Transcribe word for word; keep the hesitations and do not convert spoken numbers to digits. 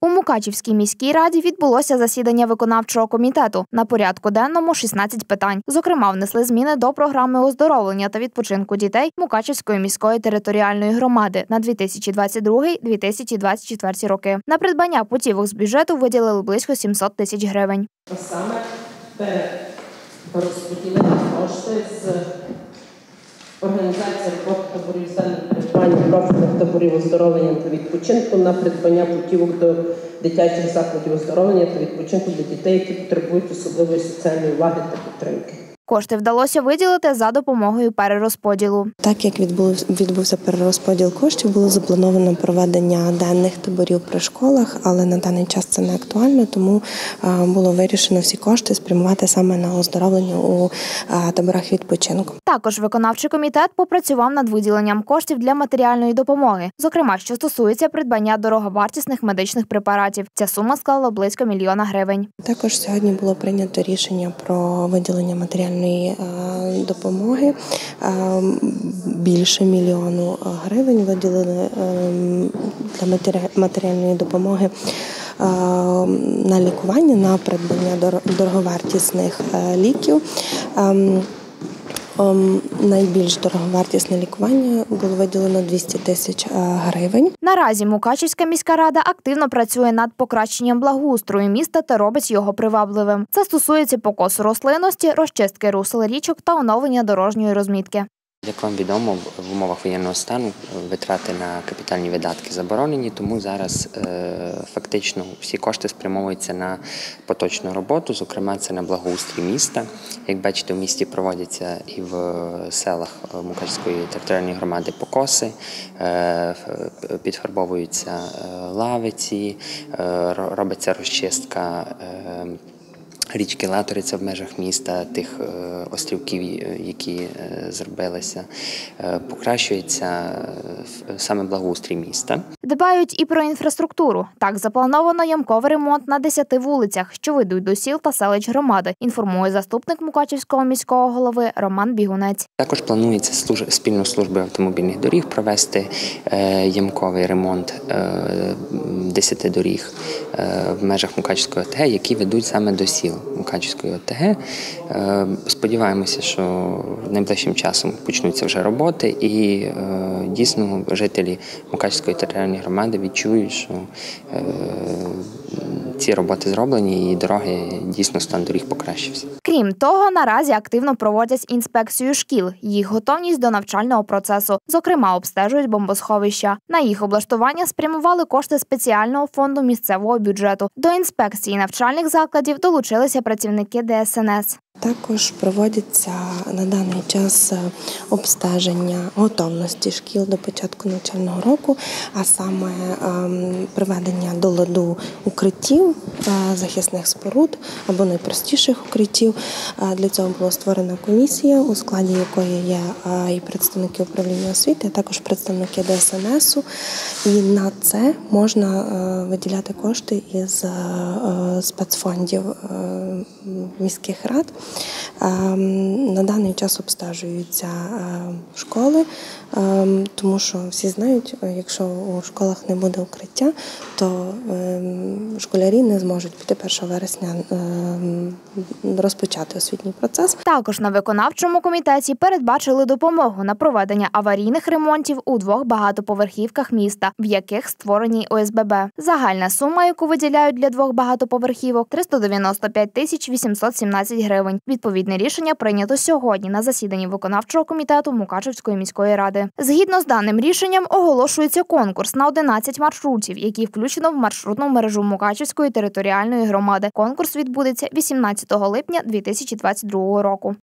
У Мукачівській міській раді відбулося засідання виконавчого комітету. На порядку денному шістнадцять питань. Зокрема, внесли зміни до програми оздоровлення та відпочинку дітей Мукачівської міської територіальної громади на дві тисячі двадцять другий - дві тисячі двадцять четвертий роки. На придбання путівок з бюджету виділили близько сімсот тисяч гривень. Саме перерозподілити кошти з організації роботи таборів з придбання профільних таборів оздоровлення та відпочинку на придбання путівок до дитячих закладів оздоровлення та відпочинку для дітей, які потребують особливої соціальної уваги та підтримки. Кошти вдалося виділити за допомогою перерозподілу. Так як відбувся перерозподіл коштів, було заплановано проведення денних таборів при школах, але на даний час це не актуально, тому було вирішено всі кошти спрямувати саме на оздоровлення у таборах відпочинку. Також виконавчий комітет попрацював над виділенням коштів для матеріальної допомоги, зокрема, що стосується придбання дороговартісних медичних препаратів. Ця сума склала близько мільйона гривень. Також сьогодні було прийнято рішення про виділення матеріальної допомоги. Більше мільйону гривень виділили для матеріальної допомоги на лікування, на придбання дороговартісних ліків. Найбільш дороговартісне лікування було виділено двісті тисяч гривень. Наразі Мукачівська міська рада активно працює над покращенням благоустрою міста та робить його привабливим. Це стосується покосу рослинності, розчистки русел річок та оновлення дорожньої розмітки. Як вам відомо, в умовах воєнного стану витрати на капітальні видатки заборонені, тому зараз е, фактично всі кошти спрямовуються на поточну роботу, зокрема це на благоустрій міста. Як бачите, в місті проводяться і в селах Мукачівської територіальної громади покоси, е, підфарбовуються лавиці, е, робиться розчистка е, річки Латориця в межах міста, тих острівків, які зробилися, покращується саме благоустрій міста. Дбають і про інфраструктуру. Так, заплановано ямковий ремонт на десяти вулицях, що ведуть до сіл та селищ громади, інформує заступник Мукачівського міського голови Роман Бігунець. Також планується служ... спільно з службою автомобільних доріг провести е, ямковий ремонт е, десяти доріг е, в межах Мукачівської ОТГ, які ведуть саме до сіл Мукачівської ОТГ. Сподіваємося, що найближчим часом почнуться вже роботи і дійсно жителі Мукачівської територіальної громади відчують, що ці роботи зроблені і дороги, дійсно стан доріг покращився. Крім того, наразі активно проводять інспекцію шкіл, їх готовність до навчального процесу. Зокрема, обстежують бомбосховища. На їх облаштування спрямували кошти спеціального фонду місцевого бюджету. До інспекції навчальних закладів долучилися працівники Де Ес Ен Ес. Також проводяться на даний час обстеження готовності шкіл до початку навчального року, а саме приведення до ладу укриттів, захисних споруд або найпростіших укриттів. Для цього була створена комісія, у складі якої є і представники управління освіти, а також представники Де Ес Ен Есу. І на це можна виділяти кошти із спецфондів міських рад. На даний час обстежуються школи, тому що всі знають, якщо у школах не буде укриття, то школярі не зможуть піти першого вересня розпочати освітній процес. Також на виконавчому комітеті передбачили допомогу на проведення аварійних ремонтів у двох багатоповерхівках міста, в яких створені О Ес Бе Бе. Загальна сума, яку виділяють для двох багатоповерхівок – триста дев'яносто п'ять тисяч вісімсот сімнадцять гривень. Відповідне рішення прийнято сьогодні на засіданні виконавчого комітету Мукачівської міської ради. Згідно з даним рішенням оголошується конкурс на одинадцять маршрутів, які включено в маршрутну мережу Мукачівської територіальної громади. Конкурс відбудеться вісімнадцятого липня дві тисячі двадцять другого року.